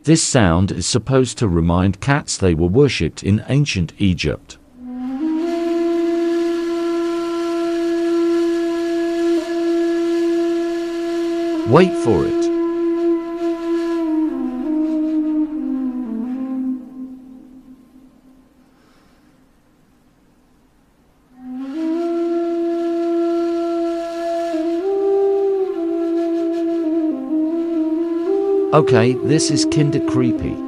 This sound is supposed to remind cats they were worshipped in ancient Egypt. Wait for it. Okay, this is kinda creepy.